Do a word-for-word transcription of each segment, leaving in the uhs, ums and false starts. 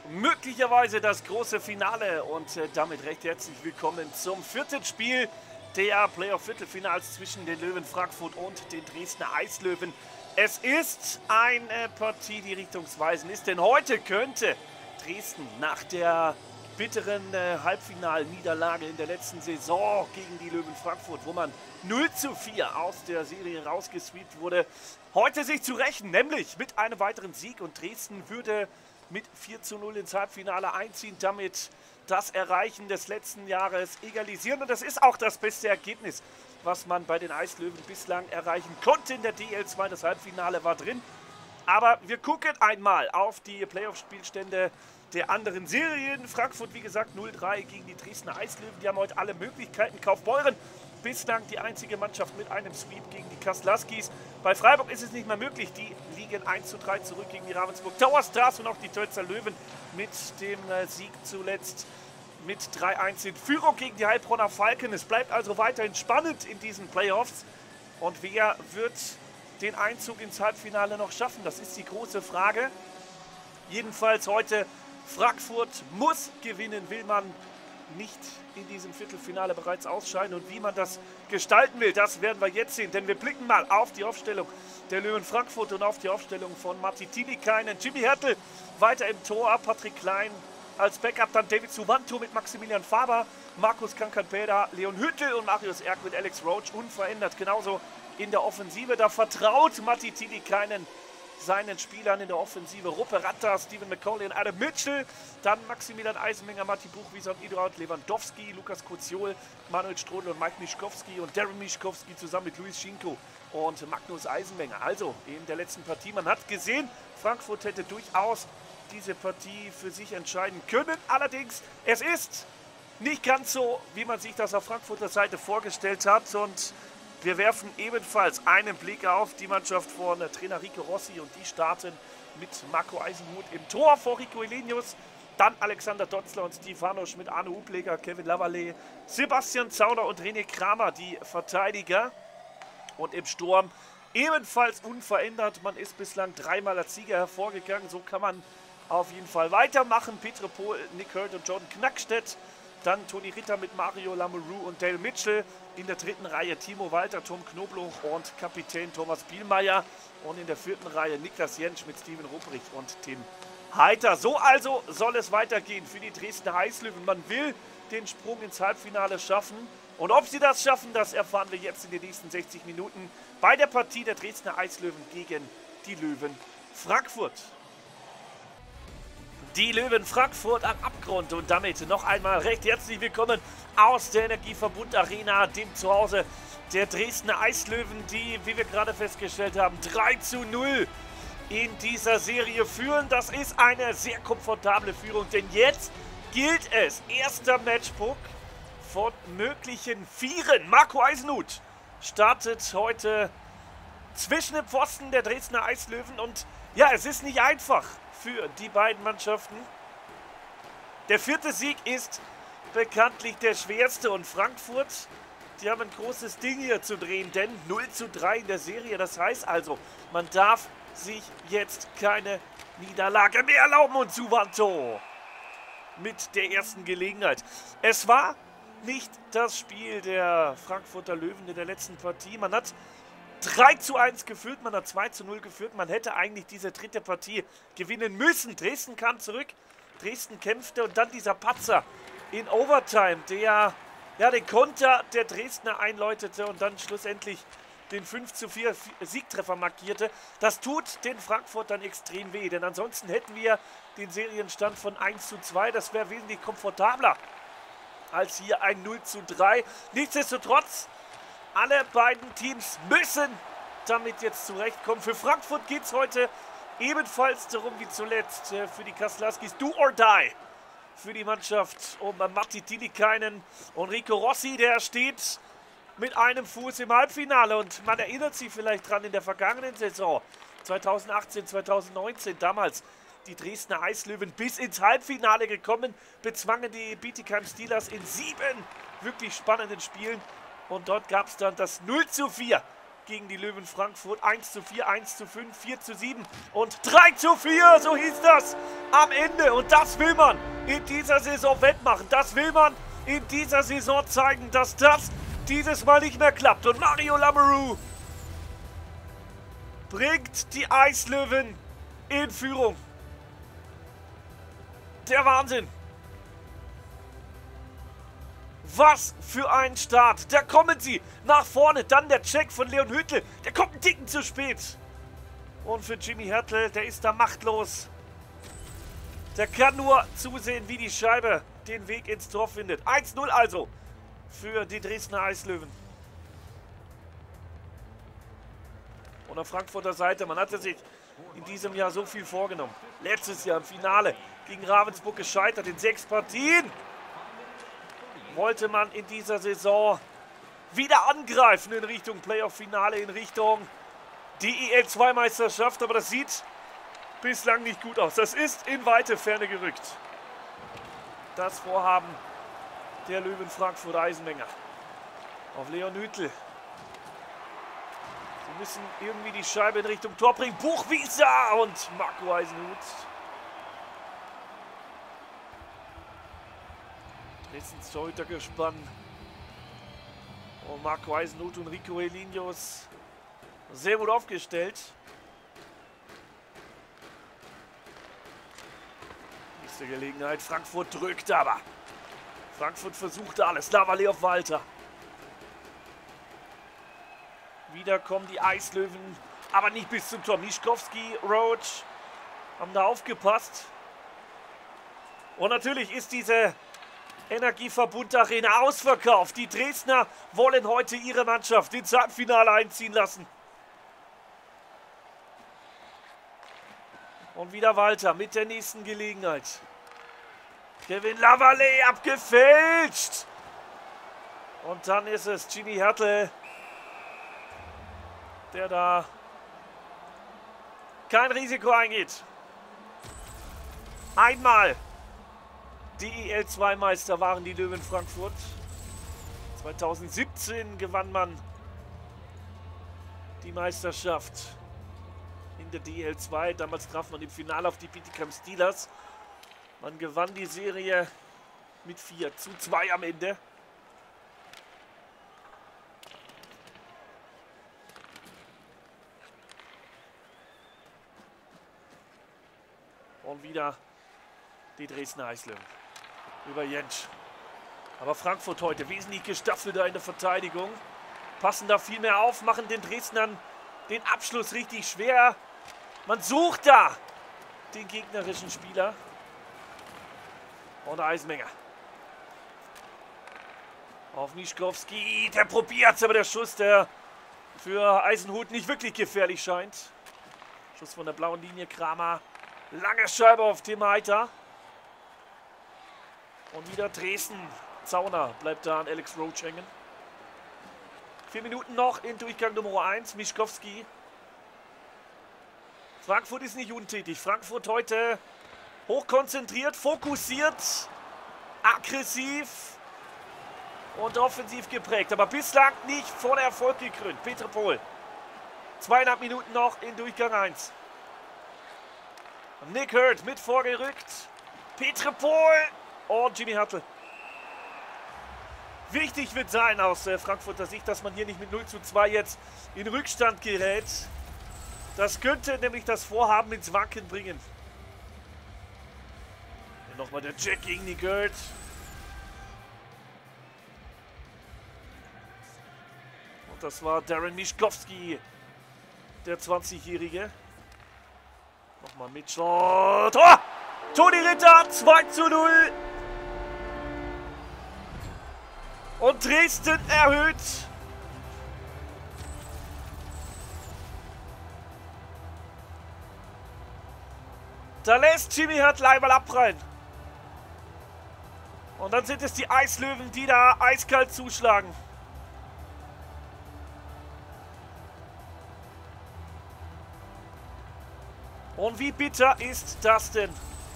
möglicherweise das große Finale und äh, damit recht herzlich willkommen zum vierten Spiel der Playoff-Viertelfinals zwischen den Löwen Frankfurt und den Dresdner Eislöwen. Es ist eine Partie, die richtungsweisend ist, denn heute könnte Dresden nach der bitteren äh, Halbfinalniederlage in der letzten Saison gegen die Löwen Frankfurt, wo man null zu vier aus der Serie rausgesweept wurde, heute sich zu rächen, nämlich mit einem weiteren Sieg, und Dresden würde mit vier zu null ins Halbfinale einziehen, damit das Erreichen des letzten Jahres egalisieren. Und das ist auch das beste Ergebnis, was man bei den Eislöwen bislang erreichen konnte in der D L zwei. Das Halbfinale war drin. Aber wir gucken einmal auf die Playoff-Spielstände der anderen Serien. Frankfurt, wie gesagt, null drei gegen die Dresdner Eislöwen. Die haben heute alle Möglichkeiten. Kaufbeuren bislang die einzige Mannschaft mit einem Sweep gegen die Kaslaskis. Bei Freiburg ist es nicht mehr möglich. Die liegen eins zu drei zurück gegen die Ravensburg Towers Stars und auch die Tölzer Löwen mit dem Sieg zuletzt mit drei eins in Führung gegen die Heilbronner Falken. Es bleibt also weiterhin spannend in diesen Playoffs. Und wer wird den Einzug ins Halbfinale noch schaffen? Das ist die große Frage. Jedenfalls heute Frankfurt muss gewinnen, will man nicht in diesem Viertelfinale bereits ausscheiden. Und wie man das gestalten will, das werden wir jetzt sehen. Denn wir blicken mal auf die Aufstellung der Löwen Frankfurt und auf die Aufstellung von Matti Tilikainen. Jimmy Hertel weiter im Tor, Patrick Klein als Backup, dann David Suvanto mit Maximilian Faber, Markus Kankan-Peda, Leon Hüttel und Marius Erk mit Alex Roach unverändert. Genauso in der Offensive, da vertraut Matti Tilikainen seinen Spielern in der Offensive. Ruppe Ratter, Stephen McCauley und Adam Mitchell. Dann Maximilian Eisenmenger, Matti Buchwieser und Eduard Lewandowski, Lukas Koziol, Manuel Strodl und Mike Mischkowski und Darren Mischkowski zusammen mit Luis Schinko und Magnus Eisenmenger. Also in der letzten Partie, man hat gesehen, Frankfurt hätte durchaus diese Partie für sich entscheiden können. Allerdings, es ist nicht ganz so, wie man sich das auf Frankfurter Seite vorgestellt hat. Und wir werfen ebenfalls einen Blick auf die Mannschaft von Trainer Rico Rossi, und die starten mit Marco Eisenhut im Tor vor Rico Elenius, dann Alexander Dotzler und Steve Hanusch mit Arne Hubleger, Kevin Lavallee, Sebastian Zauner und René Kramer, die Verteidiger. Und im Sturm ebenfalls unverändert. Man ist bislang dreimal als Sieger hervorgegangen. So kann man auf jeden Fall weitermachen. Petre Pohl, Nick Hurt und Jordan Knackstedt. Dann Toni Ritter mit Mario Lamoureux und Dale Mitchell. In der dritten Reihe Timo Walter, Tom Knobloch und Kapitän Thomas Bielmeier. Und in der vierten Reihe Niklas Jentsch mit Steven Rupprecht und Tim Heiter. So also soll es weitergehen für die Dresdner Eislöwen. Man will den Sprung ins Halbfinale schaffen. Und ob sie das schaffen, das erfahren wir jetzt in den nächsten sechzig Minuten bei der Partie der Dresdner Eislöwen gegen die Löwen Frankfurt. Die Löwen Frankfurt am Abgrund, und damit noch einmal recht herzlich willkommen aus der Energieverbund Arena, dem Zuhause der Dresdner Eislöwen, die, wie wir gerade festgestellt haben, drei zu null in dieser Serie führen. Das ist eine sehr komfortable Führung, denn jetzt gilt es. Erster Matchpunkt von möglichen Vieren. Marco Eisenhut startet heute zwischen den Pfosten der Dresdner Eislöwen, und ja, es ist nicht einfach für die beiden Mannschaften. Der vierte Sieg ist bekanntlich der schwerste, und Frankfurt, die haben ein großes Ding hier zu drehen, denn null zu drei in der Serie. Das heißt also, man darf sich jetzt keine Niederlage mehr erlauben, und Suvanto mit der ersten Gelegenheit. Es war nicht das Spiel der Frankfurter Löwen in der letzten Partie. Man hat drei zu eins geführt, man hat zwei zu null geführt. Man hätte eigentlich diese dritte Partie gewinnen müssen. Dresden kam zurück, Dresden kämpfte, und dann dieser Patzer in Overtime, der ja den Konter der Dresdner einläutete und dann schlussendlich den fünf zu vier Siegtreffer markierte. Das tut den Frankfurtern extrem weh, denn ansonsten hätten wir den Serienstand von eins zu zwei. Das wäre wesentlich komfortabler als hier ein null zu drei. Nichtsdestotrotz, alle beiden Teams müssen damit jetzt zurechtkommen. Für Frankfurt geht es heute ebenfalls darum wie zuletzt für die Kaslaskis. Do or die für die Mannschaft um Matti Tilikainen und Rico Rossi. Der steht mit einem Fuß im Halbfinale, und man erinnert sich vielleicht dran in der vergangenen Saison zweitausendachtzehn, zweitausendneunzehn, damals die Dresdner Eislöwen bis ins Halbfinale gekommen, bezwangen die Bietigheim Steelers in sieben wirklich spannenden Spielen. Und dort gab es dann das null zu vier gegen die Löwen Frankfurt. eins zu vier, eins zu fünf, vier zu sieben und drei zu vier. So hieß das am Ende. Und das will man in dieser Saison wettmachen. Das will man in dieser Saison zeigen, dass das dieses Mal nicht mehr klappt. Und Mario Lamoureux bringt die Eislöwen in Führung. Der Wahnsinn. Was für ein Start. Da kommen sie nach vorne. Dann der Check von Leon Hüttl. Der kommt einen Ticken zu spät. Und für Jimmy Hertel, der ist da machtlos. Der kann nur zusehen, wie die Scheibe den Weg ins Tor findet. eins null also für die Dresdner Eislöwen. Und auf Frankfurter Seite, man hatte sich in diesem Jahr so viel vorgenommen. Letztes Jahr im Finale gegen Ravensburg gescheitert in sechs Partien. Wollte man in dieser Saison wieder angreifen in Richtung Playoff-Finale, in Richtung D E L zwei Meisterschaft. Aber das sieht bislang nicht gut aus. Das ist in weite Ferne gerückt. Das Vorhaben der Löwen Frankfurt Eisenmenger. Auf Leon Hüttl. Sie müssen irgendwie die Scheibe in Richtung Tor bringen. Buchwieser und Marco Eisenhut. Dresdens Torhütergespann. Und Marco Eisenhut und Rico Elinius sehr gut aufgestellt. Nächste Gelegenheit. Frankfurt drückt aber. Frankfurt versucht alles. Lavalley auf Walter. Wieder kommen die Eislöwen, aber nicht bis zum Tor. Mischkowski, Roach haben da aufgepasst. Und natürlich ist diese Energieverbund Arena ausverkauft. Die Dresdner wollen heute ihre Mannschaft ins Halbfinale einziehen lassen. Und wieder Walter mit der nächsten Gelegenheit. Kevin Lavalley abgefälscht. Und dann ist es Jimmy Hertel, der da kein Risiko eingeht. Einmal D E L zwei Meister waren die Löwen Frankfurt. zweitausendsiebzehn gewann man die Meisterschaft in der D E L zwei. Damals traf man im Finale auf die Bietigheim Steelers. Man gewann die Serie mit vier zu zwei am Ende. Und wieder die Dresdner Eislöwen. Über Jentsch. Aber Frankfurt heute wesentlich gestaffelter in der Verteidigung. Passen da viel mehr auf, machen den Dresdnern den Abschluss richtig schwer. Man sucht da den gegnerischen Spieler. Und Eisenmenger. Auf Mischkowski. Der probiert es, aber der Schuss, der für Eisenhut nicht wirklich gefährlich scheint. Schuss von der blauen Linie. Kramer. Lange Scheibe auf Tim Heiter. Und wieder Dresden. Zauner bleibt da an Alex Roach hängen. Vier Minuten noch in Durchgang Nummer eins. Mischkowski. Frankfurt ist nicht untätig. Frankfurt heute hochkonzentriert, fokussiert, aggressiv und offensiv geprägt. Aber bislang nicht von Erfolg gekrönt. Peter Pohl. Zweieinhalb Minuten noch in Durchgang eins. Nick Hurt mit vorgerückt. Petre Pohl und Jimmy Hertel. Wichtig wird sein aus äh, Frankfurter Sicht, dass man hier nicht mit null zu zwei jetzt in Rückstand gerät. Das könnte nämlich das Vorhaben ins Wanken bringen. Hier nochmal der Check gegen Nick Hurt. Und das war Darren Mischkowski, der zwanzigjährige. Nochmal Mitchell. Tor! Toni Ritter, zwei zu null. Und Dresden erhöht. Da lässt Jimmy Hertel einmal abprallen. Und dann sind es die Eislöwen, die da eiskalt zuschlagen. Und wie bitter ist das denn?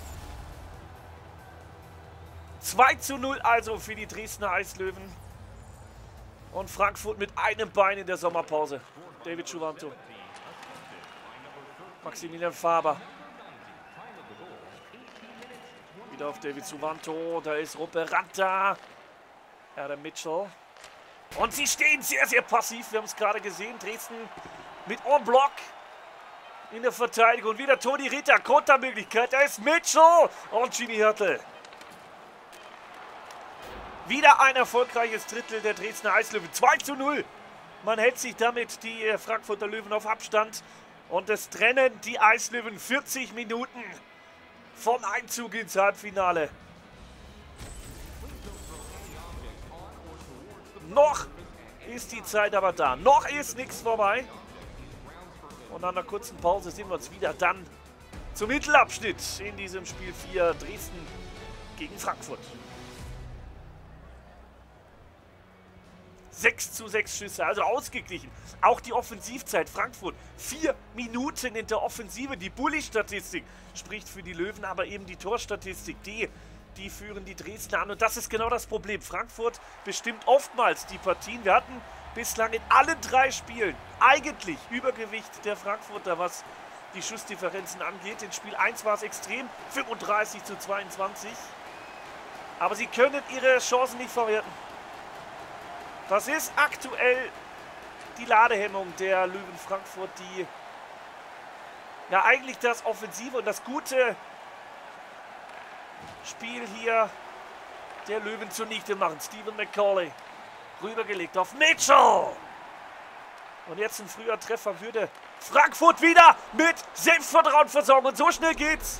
zwei zu null also für die Dresdner Eislöwen. Und Frankfurt mit einem Bein in der Sommerpause. David Schuwanto. Maximilian Faber. Wieder auf David Schuwanto. Da ist Ruppe Ranta. Adam Mitchell. Und sie stehen sehr, sehr passiv. Wir haben es gerade gesehen. Dresden mit en bloc in der Verteidigung. Wieder Toni Ritter. Kontermöglichkeit. Da ist Mitchell. Und Jimmy Hörtel. Wieder ein erfolgreiches Drittel der Dresdner Eislöwen. zwei zu null. Man hält sich damit die Frankfurter Löwen auf Abstand. Und es trennen die Eislöwen vierzig Minuten vom Einzug ins Halbfinale. Noch ist die Zeit aber da. Noch ist nichts vorbei. Und nach einer kurzen Pause sehen wir uns wieder dann zum Mittelabschnitt in diesem Spiel vier Dresden gegen Frankfurt. sechs zu sechs Schüsse, also ausgeglichen. Auch die Offensivzeit Frankfurt. Vier Minuten in der Offensive. Die Bully-Statistik spricht für die Löwen, aber eben die Torstatistik, die, die führen die Dresdner an. Und das ist genau das Problem. Frankfurt bestimmt oftmals die Partien. Wir hatten bislang in allen drei Spielen eigentlich Übergewicht der Frankfurter, was die Schussdifferenzen angeht. In Spiel eins war es extrem, fünfunddreißig zu zweiundzwanzig. Aber sie können ihre Chancen nicht verwerten. Das ist aktuell die Ladehemmung der Löwen Frankfurt, die ja eigentlich das offensive und das gute Spiel hier der Löwen zunichte machen. Stephen McCauley rübergelegt auf Mitchell. Und jetzt ein früher Treffer würde Frankfurt wieder mit Selbstvertrauen versorgen. Und so schnell geht's.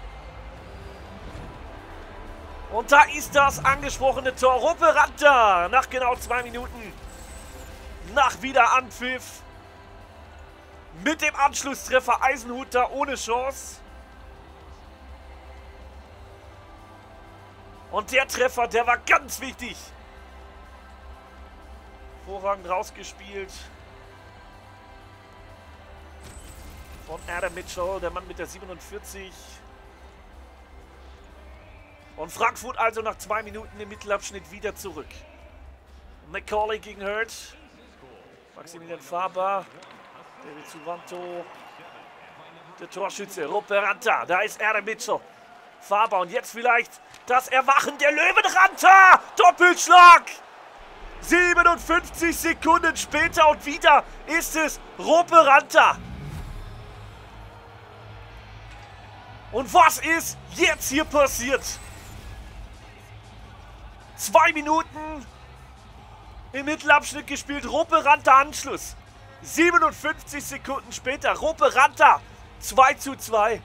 Und da ist das angesprochene Tor. Ruppe Ranta nach genau zwei Minuten. Nach wieder Anpfiff. Mit dem Anschlusstreffer Eisenhuter ohne Chance. Und der Treffer, der war ganz wichtig. Vorragend rausgespielt. Von Adam Mitchell, der Mann mit der siebenundvierzig. Und Frankfurt also nach zwei Minuten im Mittelabschnitt wieder zurück. McCauley gegen Hurt. Maximilian Faber. David Schuwanto. Der Torschütze Ruppe Ranta. Da ist Adam Mitchell. Faber und jetzt vielleicht das Erwachen der Löwen. Ranta! Doppelschlag! siebenundfünfzig Sekunden später und wieder ist es Ruppe Ranta. Und was ist jetzt hier passiert? Zwei Minuten im Mittelabschnitt gespielt. Ruppe Ranta Anschluss. siebenundfünfzig Sekunden später. Ruppe Ranta zwei zu zwei.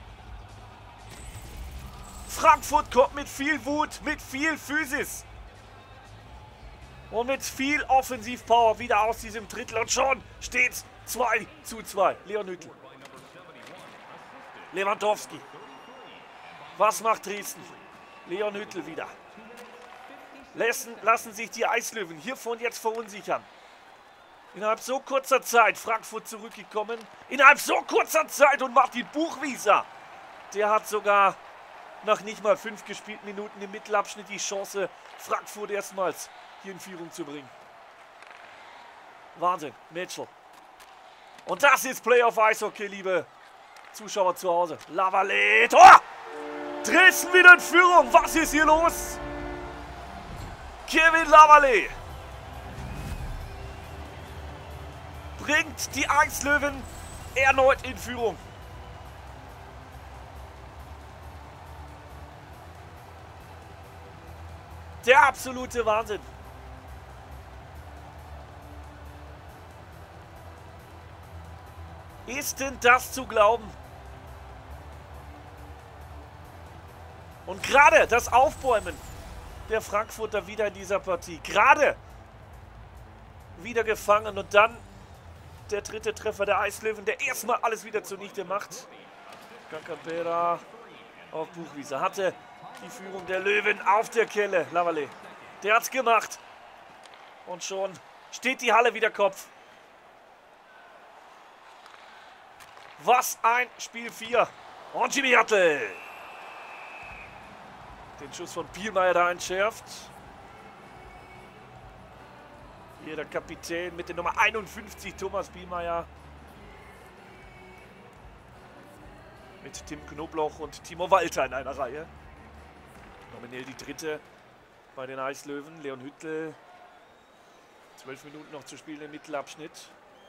Frankfurt kommt mit viel Wut, mit viel Physis. Und mit viel Offensivpower wieder aus diesem Drittel. Und schon steht's zwei zu zwei. Leon Hüttl. Lewandowski. Was macht Dresden? Leon Hüttl wieder. Lassen, lassen sich die Eislöwen hiervon jetzt verunsichern. Innerhalb so kurzer Zeit Frankfurt zurückgekommen. Innerhalb so kurzer Zeit und Martin Buchwieser. Der hat sogar nach nicht mal fünf gespielten Minuten im Mittelabschnitt die Chance, Frankfurt erstmals hier in Führung zu bringen. Wahnsinn, Mitchell. Und das ist Playoff Eishockey, liebe Zuschauer zu Hause. Lavallee, Tor! Dresden wieder in Führung. Was ist hier los? Kevin Lavallee bringt die Eislöwen erneut in Führung. Der absolute Wahnsinn. Ist denn das zu glauben? Und gerade das Aufbäumen der Frankfurter wieder in dieser Partie. Gerade wieder gefangen und dann der dritte Treffer der Eislöwen, der erstmal alles wieder zunichte macht. Kankapera auf Buchwieser hatte die Führung der Löwen auf der Kelle. Lavallee, der hat's gemacht. Und schon steht die Halle wieder Kopf. Was ein Spiel vier. Und Jimmy Hörtel den Schuss von Pielmeier da entschärft. Hier der Kapitän mit der Nummer einundfünfzig, Thomas Bielmeier. Mit Tim Knobloch und Timo Walter in einer Reihe. Nominell die dritte bei den Eislöwen. Leon Hüttl. Zwölf Minuten noch zu spielen im Mittelabschnitt.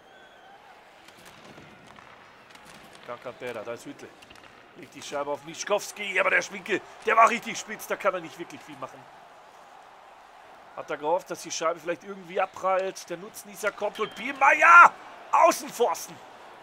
Kaka-Berda, da ist Hüttl. Legt die Scheibe auf Mischkowski, aber der Schwinkel, der war richtig spitz, da kann er nicht wirklich viel machen. Hat er gehofft, dass die Scheibe vielleicht irgendwie abprallt. Der Nutznießer kommt und Bielmeier! Außenpfosten!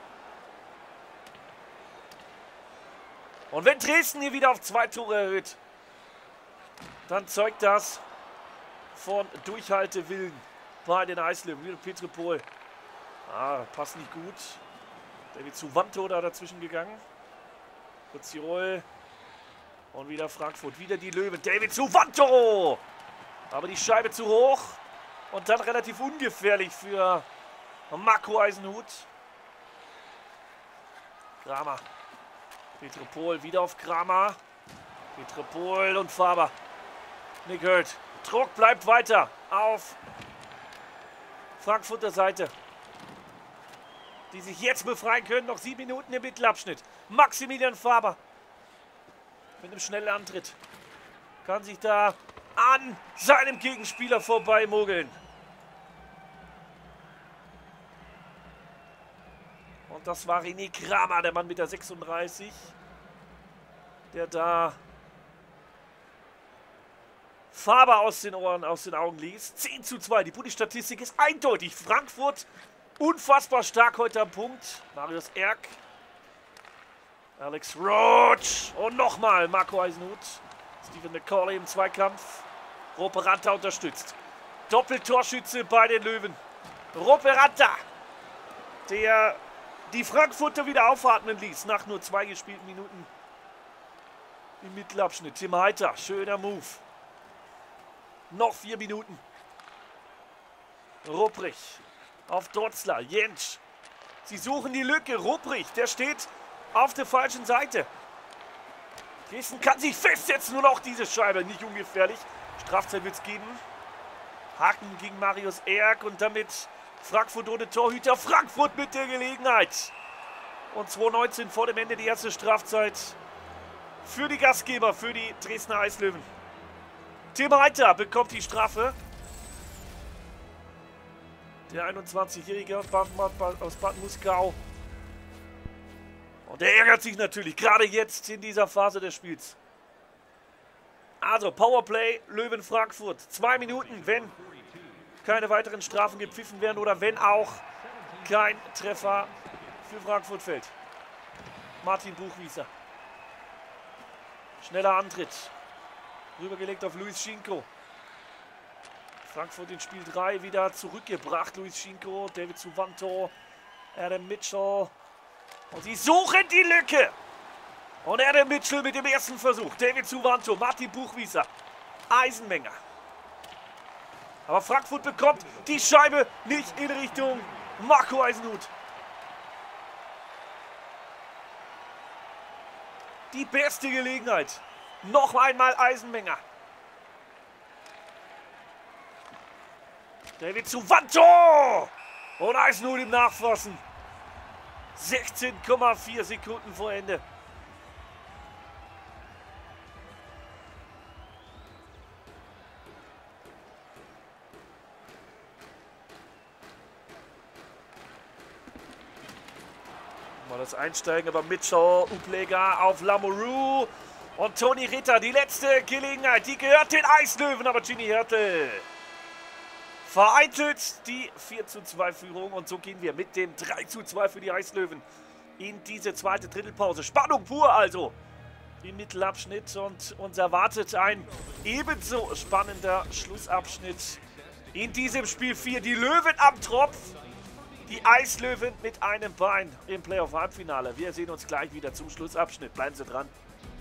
Und wenn Dresden hier wieder auf zwei Tore erhöht, dann zeugt das von Durchhaltewillen bei den Eislöwen. Wieder Petropol. Ah, passt nicht gut. David Suvanto da dazwischen gegangen. Kurz Tirol. Und wieder Frankfurt. Wieder die Löwen. David Suvanto! Aber die Scheibe zu hoch. Und dann relativ ungefährlich für Marco Eisenhut. Kramer. Petropol wieder auf Kramer. Petropol und Faber. Nick Hurt. Druck bleibt weiter auf Frankfurter Seite. Die sich jetzt befreien können. Noch sieben Minuten im Mittelabschnitt. Maximilian Faber. Mit einem schnellen Antritt. Kann sich da an seinem Gegenspieler vorbei mogeln. Und das war René Kramer, der Mann mit der sechsunddreißig. Der da Faber aus den Ohren, aus den Augen ließ. zehn zu zwei. Die Bundesstatistik ist eindeutig. Frankfurt unfassbar stark heute am Punkt. Marius Erk. Alex Roach. Und nochmal Marco Eisenhut. Stephen McCauley im Zweikampf. Roperanta unterstützt. Doppeltorschütze bei den Löwen. Roperanta, der die Frankfurter wieder aufatmen ließ nach nur zwei gespielten Minuten im Mittelabschnitt. Tim Heiter, schöner Move. Noch vier Minuten. Rupprich auf Dotzler. Jentsch. Sie suchen die Lücke. Rupprich, der steht auf der falschen Seite. Dresden kann sich festsetzen und auch diese Scheibe nicht ungefährlich. Strafzeit wird es geben. Haken gegen Marius Erk und damit Frankfurt ohne Torhüter. Frankfurt mit der Gelegenheit. Und zwei neunzehn vor dem Ende die erste Strafzeit für die Gastgeber, für die Dresdner Eislöwen. Tim Heiter bekommt die Strafe. Der einundzwanzigjährige aus Bad Muskau. Und er ärgert sich natürlich, gerade jetzt in dieser Phase des Spiels. Also, Powerplay, Löwen Frankfurt. Zwei Minuten, wenn keine weiteren Strafen gepfiffen werden oder wenn auch kein Treffer für Frankfurt fällt. Martin Buchwieser. Schneller Antritt. Rübergelegt auf Luis Schinko. Frankfurt in Spiel drei wieder zurückgebracht. Luis Schinko, David Suvanto, Adam Mitchell. Und sie suchen die Lücke. Und Adam Mitchell mit dem ersten Versuch. David Suvanto, Martin Buchwieser, Eisenmenger. Aber Frankfurt bekommt die Scheibe nicht in Richtung Marco Eisenhut. Die beste Gelegenheit. Noch einmal Eisenmenger. David Suvanto. Und Eisenhut im Nachfassen. sechzehn Komma vier Sekunden vor Ende. Mal das Einsteigen über Mitchell, Uplega auf Lamoureux und Toni Ritter. Die letzte Gelegenheit, die gehört den Eislöwen, aber Ginny Hörtel vereitelt die vier zu zwei Führung und so gehen wir mit dem drei zu zwei für die Eislöwen in diese zweite Drittelpause. Spannung pur also im Mittelabschnitt und uns erwartet ein ebenso spannender Schlussabschnitt in diesem Spiel vier. Die Löwen am Tropf, die Eislöwen mit einem Bein im Playoff-Halbfinale. Wir sehen uns gleich wieder zum Schlussabschnitt. Bleiben Sie dran.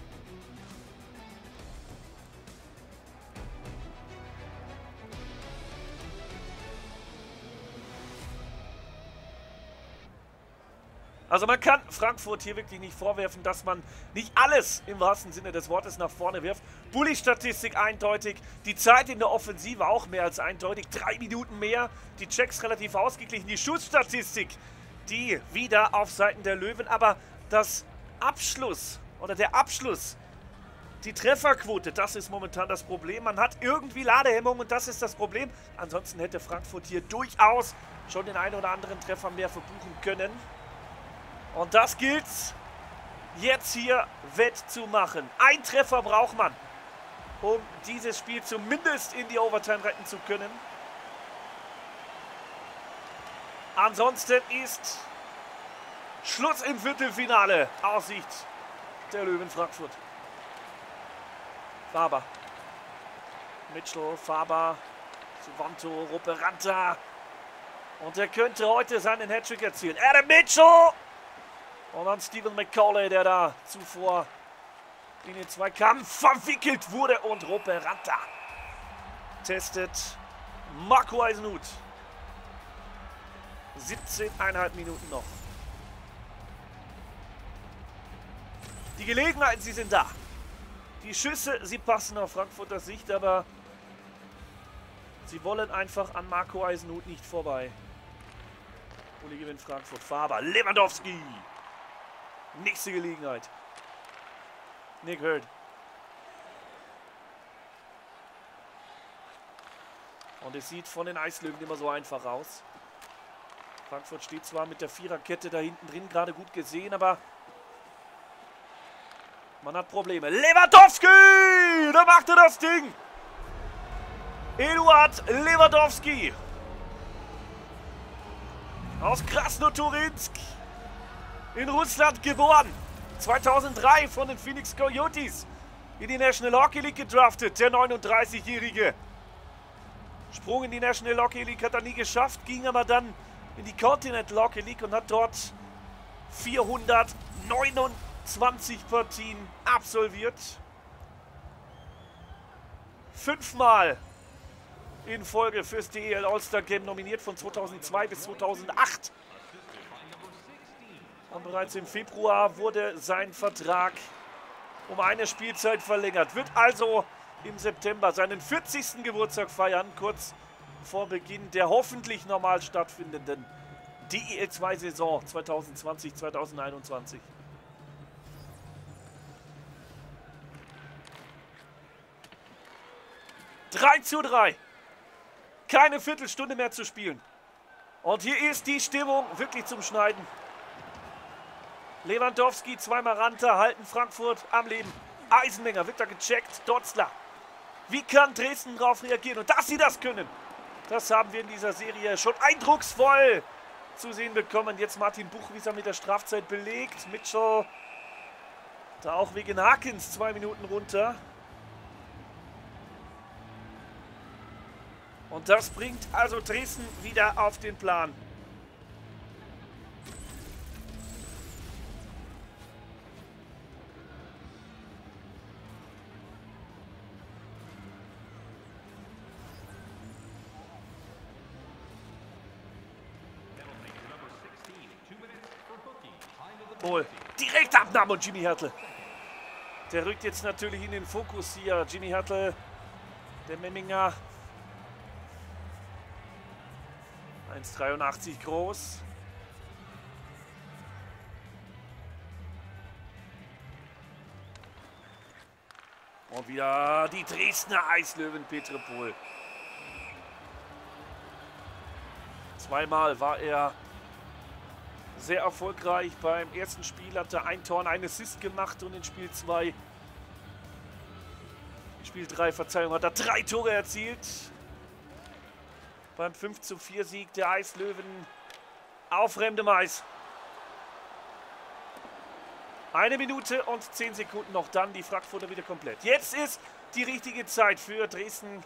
Also man kann Frankfurt hier wirklich nicht vorwerfen, dass man nicht alles im wahrsten Sinne des Wortes nach vorne wirft. Bully-Statistik eindeutig. Die Zeit in der Offensive auch mehr als eindeutig. Drei Minuten mehr. Die Checks relativ ausgeglichen. Die Schussstatistik, die wieder auf Seiten der Löwen. Aber das Abschluss oder der Abschluss, die Trefferquote, das ist momentan das Problem. Man hat irgendwie Ladehemmung und das ist das Problem. Ansonsten hätte Frankfurt hier durchaus schon den einen oder anderen Treffer mehr verbuchen können. Und das gilt jetzt hier wettzumachen. Ein Treffer braucht man, um dieses Spiel zumindest in die Overtime retten zu können. Ansonsten ist Schluss im Viertelfinale aus Sicht der Löwen Frankfurt. Faber. Mitchell, Faber, Suvanto, Ruperanta. Und er könnte heute seinen Hattrick erzielen. Adam Mitchell! Und dann Stephen McCauley, der da zuvor in den Zweikampf verwickelt wurde. Und Ruperanta testet Marco Eisenhut. siebzehn Komma fünf Minuten noch. Die Gelegenheiten, sie sind da. Die Schüsse, sie passen auf Frankfurter Sicht, aber sie wollen einfach an Marco Eisenhut nicht vorbei. Uli gewinnt Frankfurt. Faber, Lewandowski. Nächste Gelegenheit. Nick Hurd. Und es sieht von den Eislöwen immer so einfach aus. Frankfurt steht zwar mit der Viererkette da hinten drin, gerade gut gesehen, aber man hat Probleme. Lewandowski! Da macht er das Ding! Eduard Lewandowski. Aus Krasnoturinsk. In Russland geboren. zweitausenddrei von den Phoenix Coyotes in die National Hockey League gedraftet. Der neununddreißigjährige. Sprung in die National Hockey League hat er nie geschafft, ging aber dann in die Continental Hockey League und hat dort vierhundertneunundzwanzig Partien absolviert. Fünfmal in Folge fürs D E L All-Star Game nominiert von zweitausendzwei bis zweitausendacht. Und bereits im Februar wurde sein Vertrag um eine Spielzeit verlängert. Wird also im September seinen vierzigsten Geburtstag feiern, kurz vor Beginn der hoffentlich normal stattfindenden D E L zwei Saison zweitausendzwanzig zweitausendeinundzwanzig. drei zu drei. Keine Viertelstunde mehr zu spielen. Und hier ist die Stimmung wirklich zum Schneiden. Lewandowski, zweimal Ranta, halten Frankfurt am Leben. Eisenmenger wird da gecheckt. Dotzler. Wie kann Dresden darauf reagieren? Und dass sie das können, das haben wir in dieser Serie schon eindrucksvoll zu sehen bekommen. Jetzt Martin Buchwieser mit der Strafzeit belegt. Mitchell da auch wegen Hakens zwei Minuten runter. Und das bringt also Dresden wieder auf den Plan. Wohl. Direkt Abnahme und Jimmy Hertel. Der rückt jetzt natürlich in den Fokus hier. Jimmy Hertel, der Memminger. eins Komma dreiundachtzig groß. Und wieder die Dresdner Eislöwen Petrepol. Zweimal war er sehr erfolgreich. Beim ersten Spiel hat er ein Tor und ein Assist gemacht und in Spiel zwei, in Spiel drei, Verzeihung, hat er drei Tore erzielt. Beim fünf zu vier Sieg der Eislöwen auf fremdem Eis. Eine Minute und zehn Sekunden noch, dann die Frankfurter wieder komplett. Jetzt ist die richtige Zeit für Dresden,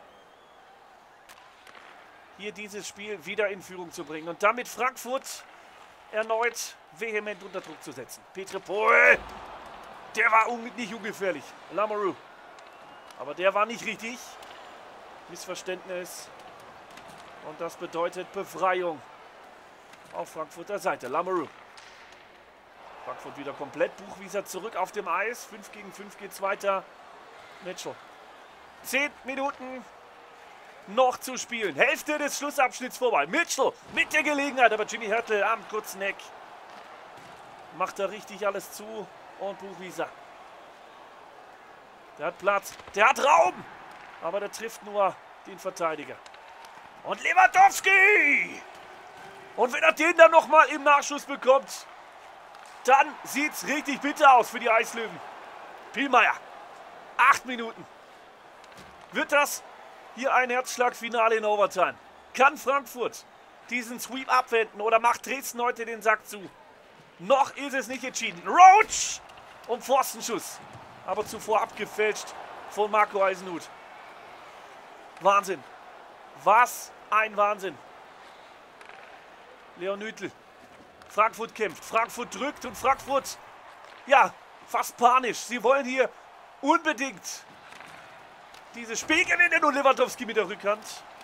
hier dieses Spiel wieder in Führung zu bringen und damit Frankfurt erneut vehement unter Druck zu setzen. Petrepol, der war un nicht ungefährlich. Lamoureux, aber der war nicht richtig. Missverständnis. Und das bedeutet Befreiung auf Frankfurter Seite. Lamoureux. Frankfurt wieder komplett. Buchwieser zurück auf dem Eis. fünf gegen fünf geht es weiter. Mitchell. Zehn Minuten noch zu spielen. Hälfte des Schlussabschnitts vorbei. Mitchell mit der Gelegenheit, aber Jimmy Hörtel am kurzen Eck macht da richtig alles zu. Und Buchwieser. Der hat Platz. Der hat Raum. Aber der trifft nur den Verteidiger. Und Lewandowski! Und wenn er den dann nochmal im Nachschuss bekommt, dann sieht es richtig bitter aus für die Eislöwen. Pielmeier. Acht Minuten. Wird das hier ein Herzschlagfinale in Overtime? Kann Frankfurt diesen Sweep abwenden oder macht Dresden heute den Sack zu? Noch ist es nicht entschieden. Roach! Um Pfostenschuss. Aber zuvor abgefälscht von Marco Eisenhut. Wahnsinn. Was ein Wahnsinn. Leon Hütl. Frankfurt kämpft. Frankfurt drückt und Frankfurt, ja, fast panisch. Sie wollen hier unbedingt dieses Spiel gewinnen und Lewandowski mit der Rückhand.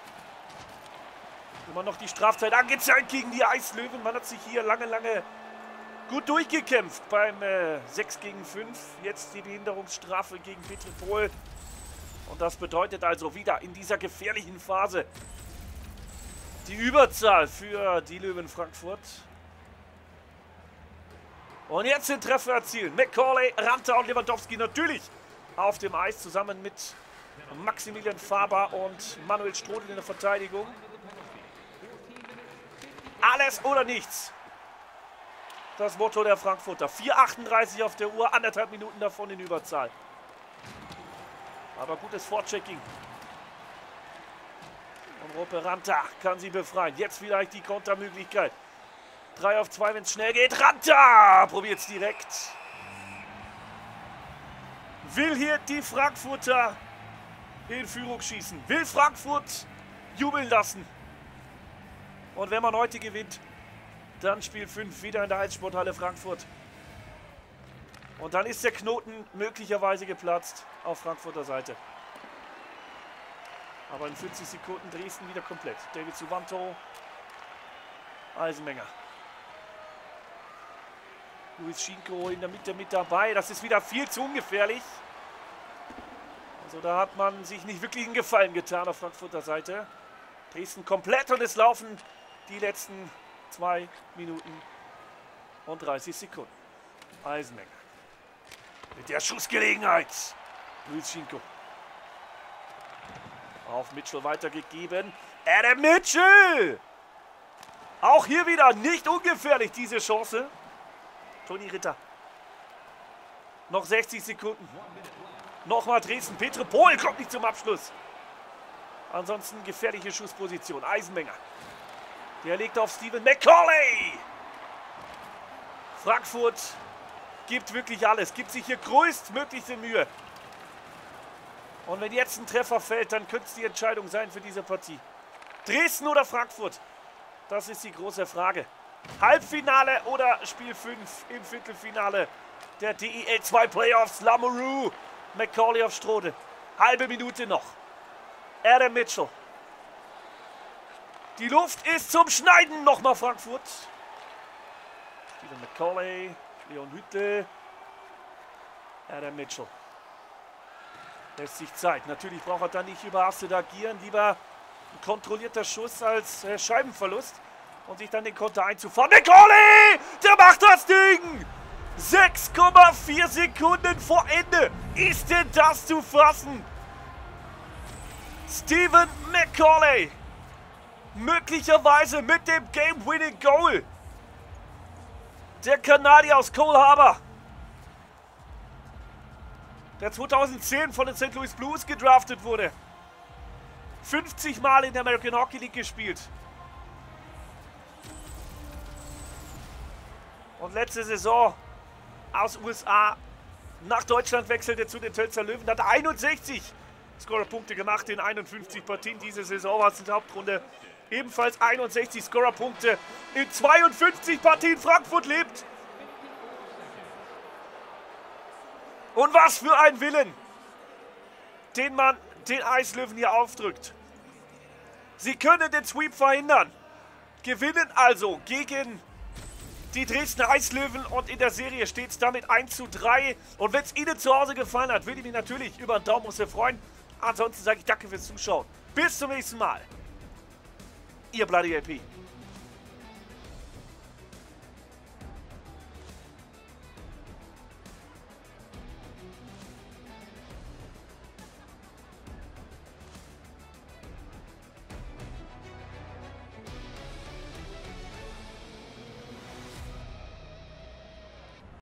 Immer noch die Strafzeit angezeigt gegen die Eislöwen. Man hat sich hier lange, lange gut durchgekämpft beim äh, sechs gegen fünf. Jetzt die Behinderungsstrafe gegen Petropol. Und das bedeutet also wieder in dieser gefährlichen Phase die Überzahl für die Löwen Frankfurt. Und jetzt den Treffer erzielen. McCauley, Ranta und Lewandowski natürlich auf dem Eis zusammen mit Maximilian Faber und Manuel Strodl in der Verteidigung. Alles oder nichts. Das Motto der Frankfurter. vier achtunddreißig auf der Uhr, anderthalb Minuten davon in Überzahl. Aber gutes Vorchecking. Und Rope Ranta kann sie befreien. Jetzt vielleicht die Kontermöglichkeit. drei auf zwei, wenn es schnell geht. Ranta probiert es direkt. Will hier die Frankfurter in Führung schießen. Will Frankfurt jubeln lassen. Und wenn man heute gewinnt, dann Spiel fünf wieder in der Eissporthalle Frankfurt. Und dann ist der Knoten möglicherweise geplatzt auf Frankfurter Seite. Aber in fünfzig Sekunden Dresden wieder komplett. David Suvanto, Eisenmenger. Luis Schinko in der Mitte mit dabei. Das ist wieder viel zu ungefährlich. Also da hat man sich nicht wirklich einen Gefallen getan auf Frankfurter Seite. Dresden komplett und es laufen die letzten zwei Minuten und dreißig Sekunden. Eisenmenger. Mit der Schussgelegenheit. Luis Schinko. Auf Mitchell weitergegeben. Adam Mitchell! Auch hier wieder nicht ungefährlich diese Chance. Toni Ritter. Noch sechzig Sekunden. Nochmal Dresden. Petropol kommt nicht zum Abschluss. Ansonsten gefährliche Schussposition. Eisenmenger. Der legt auf Stephen McCauley. Frankfurt gibt wirklich alles. Gibt sich hier größtmöglichste Mühe. Und wenn jetzt ein Treffer fällt, dann könnte es die Entscheidung sein für diese Partie. Dresden oder Frankfurt? Das ist die große Frage. Halbfinale oder Spiel fünf im Viertelfinale der D E L zwei Playoffs. Lamoureux, McCauley auf Strode. Halbe Minute noch. Adam Mitchell. Die Luft ist zum Schneiden. Nochmal Frankfurt. Stephen McCauley, Leon Hütl. Adam Mitchell. Lässt sich Zeit. Natürlich braucht er da nicht überhastet agieren. Lieber ein kontrollierter Schuss als äh, Scheibenverlust. Und sich dann den Konter einzufahren. McCauley! Der macht das Ding! sechs Komma vier Sekunden vor Ende. Ist denn das zu fassen? Stephen McCauley. Möglicherweise mit dem Game-Winning Goal. Der Kanadier aus Cole Harbour. Der zweitausendzehn von den Saint Louis Blues gedraftet wurde. fünfzig Mal in der American Hockey League gespielt. Und letzte Saison aus U S A nach Deutschland wechselte zu den Tölzer Löwen. Hat einundsechzig Scorerpunkte gemacht in einundfünfzig Partien. Diese Saison war es in der Hauptrunde ebenfalls einundsechzig Scorerpunkte in zweiundfünfzig Partien. Frankfurt lebt. Und was für ein Willen, den man den Eislöwen hier aufdrückt. Sie können den Sweep verhindern. Gewinnen also gegen die Dresdner Eislöwen und in der Serie steht es damit eins zu drei. Und wenn es Ihnen zu Hause gefallen hat, würde ich mich natürlich über einen Daumen sehr freuen. Ansonsten sage ich danke fürs Zuschauen. Bis zum nächsten Mal. Ihr Bloody L P.